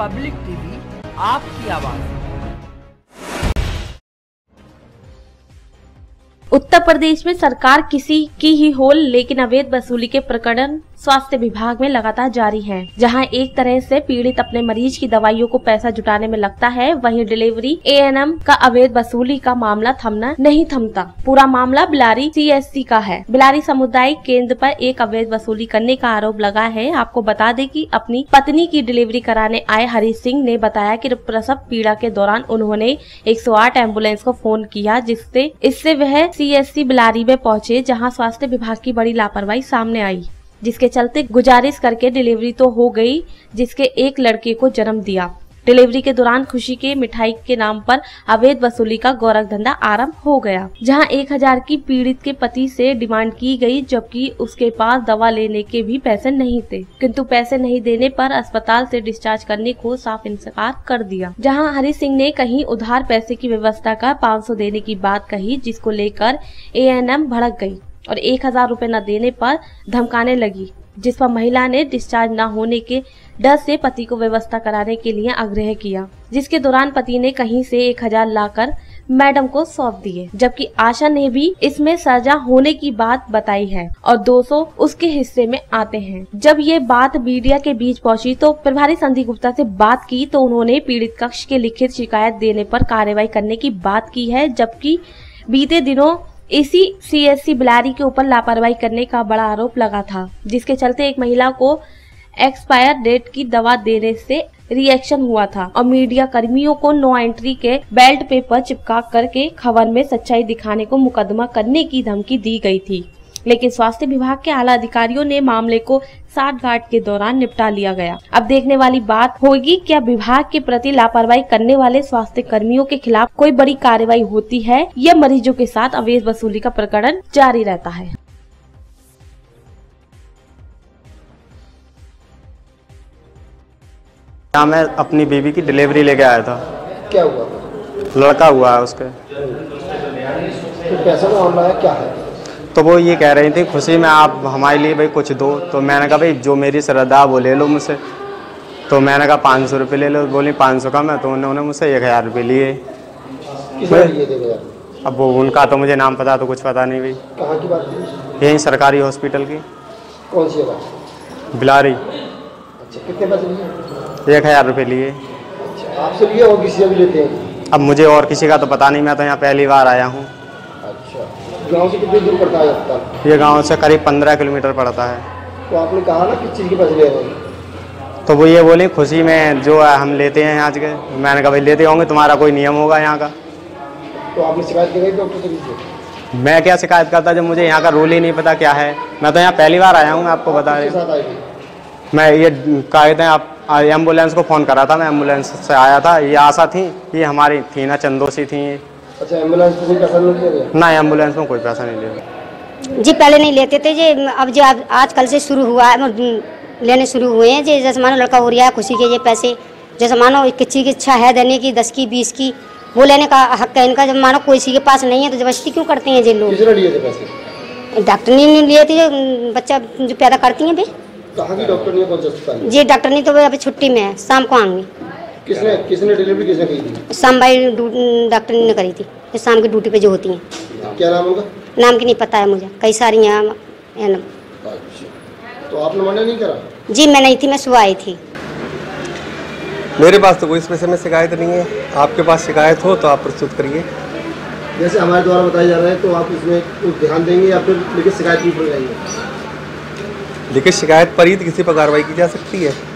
Public TV, आपकी आवाज। उत्तर प्रदेश में सरकार किसी की ही हो, लेकिन अवैध वसूली के प्रकरण स्वास्थ्य विभाग में लगातार जारी हैं। जहां एक तरह से पीड़ित अपने मरीज की दवाइयों को पैसा जुटाने में लगता है, वहीं डिलीवरी एएनएम का अवैध वसूली का मामला थमना नहीं थमता। पूरा मामला बिलारी सीएससी का है। बिलारी सामुदायिक केंद्र पर एक अवैध वसूली करने का आरोप लगा है। आपको बता दें कि अपनी पत्नी की डिलीवरी कराने आए हरी सिंह ने बताया कि प्रसव पीड़ा के दौरान उन्होंने 108 एम्बुलेंस को फोन किया, इससे वह सीएससी बिलारी में पहुंचे, जहां स्वास्थ्य विभाग की बड़ी लापरवाही सामने आई, जिसके चलते गुजारिश करके डिलीवरी तो हो गई, जिसके एक लड़के को जन्म दिया। डिलीवरी के दौरान खुशी के मिठाई के नाम पर अवैध वसूली का गोरख धंधा आरंभ हो गया, जहां 1000 की पीड़ित के पति से डिमांड की गई, जबकि उसके पास दवा लेने के भी पैसे नहीं थे। किंतु पैसे नहीं देने पर अस्पताल से डिस्चार्ज करने को साफ इनकार कर दिया। जहां हरि सिंह ने कहीं उधार पैसे की व्यवस्था कर 500 देने की बात कही, जिसको लेकर एएनएम भड़क गई और 1000 रुपए न देने पर धमकाने लगी, जिस पर महिला ने डिस्चार्ज न होने के डर से पति को व्यवस्था कराने के लिए आग्रह किया, जिसके दौरान पति ने कहीं से 1000 लाकर मैडम को सौंप दिए, जबकि आशा ने भी इसमें सजा होने की बात बताई है और 200 उसके हिस्से में आते हैं। जब ये बात मीडिया के बीच पहुंची तो प्रभारी संदीप गुप्ता से बात की तो उन्होंने पीड़ित कक्ष के लिखित शिकायत देने पर कार्रवाई करने की बात की है, जबकि बीते दिनों इसी सीएससी बिलारी के ऊपर लापरवाही करने का बड़ा आरोप लगा था, जिसके चलते एक महिला को एक्सपायर डेट की दवा देने से रिएक्शन हुआ था और मीडिया कर्मियों को नो एंट्री के बेल्ट पेपर चिपका करके खबर में सच्चाई दिखाने को मुकदमा करने की धमकी दी गई थी। लेकिन स्वास्थ्य विभाग के आला अधिकारियों ने मामले को साठगांठ के दौरान निपटा लिया गया। अब देखने वाली बात होगी, क्या विभाग के प्रति लापरवाही करने वाले स्वास्थ्य कर्मियों के खिलाफ कोई बड़ी कार्रवाई होती है या मरीजों के साथ अवैध वसूली का प्रकरण जारी रहता है। मैं अपनी बीवी की डिलीवरी लेके आया था। क्या हुआ? लड़का हुआ है उसके। तो पैसा का मामला है, क्या है? तो वो ये कह रही थी खुशी में आप हमारे लिए भाई कुछ दो। तो मैंने कहा भाई जो मेरी श्रद्धा वो ले लो मुझसे। तो मैंने कहा 500 रुपये ले लो। बोली 500 का मैं, तो उन्होंने मुझसे 1000 रुपये लिए। अब वो उनका तो मुझे नाम पता तो कुछ पता नहीं भाई। कहाँ की बात है? यहीं सरकारी हॉस्पिटल की। कौन सी बात? बिलारी। अच्छा, कितने पैसे लिए? 1000 रुपये लिए। अच्छा, आपसे लिए और किसी से भी लेते हैं? अब मुझे और किसी का तो पता नहीं, मैं तो यहाँ पहली बार आया हूँ। अच्छा, गांव से कितनी दूर पड़ता है अस्पताल? ये गांव से करीब 15 किलोमीटर पड़ता है। तो आपने कहा ना किस चीज़ के पैसे ले रहे हैं? तो वो ये बोली खुशी में जो हम लेते हैं आज के। मैंने कहा भाई लेते होंगे, तुम्हारा कोई नियम होगा यहाँ का। तो आपने शिकायत की डॉक्टर से? मैं क्या शिकायत करता जब मुझे यहाँ का रूल ही नहीं पता क्या है। मैं तो यहाँ पहली बार आया हूँ, मैं आपको बता रहा हूँ। मैं ये कहते हैं आप एम्बुलेंस को फ़ोन करा था, मैं एम्बुलेंस से आया था। ये आशा थी, ये हमारी थी ना, चंदोसी थी। अच्छा, एम्बुलेंस में कोई पैसा नहीं लिया गया? ना, एम्बुलेंस में कोई पैसा नहीं लिया जी। पहले नहीं लेते थे जी, अब जो आज कल से शुरू हुआ है, लेने शुरू हुए हैं जी। जैसे मानो लड़का हो रहा है खुशी के ये पैसे, जैसे मानो किसी की इच्छा है देने की 10 की 20 की, वो लेने का हक है इनका। जब मानो कोई किसी के पास नहीं है तो जबरदस्ती क्यों करते हैं जी लोग? किसने लिए थे पैसे? डॉक्टर ने लिए थे, जो बच्चा जो पैदा करती हैं भाई। कहाँ की डॉक्टर ने? कौन सा अस्पताल? जी डॉक्टर नहीं तो अभी छुट्टी में है, शाम को आऊँगी। किसने डिलीवरी किसने की थी? शाम भाई डॉक्टर ने करी थी, जो शाम की ड्यूटी पे जो होती हैं। क्या नाम होगा? नाम की नहीं पता है मुझे, कई सारी हैं। अच्छा, तो आपने मना नहीं करा? जी मैं नहीं थी, मैं सुबह आई थी। मेरे पास तो कोई इस विषय में शिकायत नहीं है। आपके पास शिकायत हो तो आप प्रस्तुत करिए। जैसे हमारे द्वारा बताया जा रहा है, तो आप इसमें कुछ ध्यान देंगे या फिर लिखित शिकायत भी हो जाएगी? लिखित शिकायत पर ही किसी पर कार्रवाई की जा सकती है।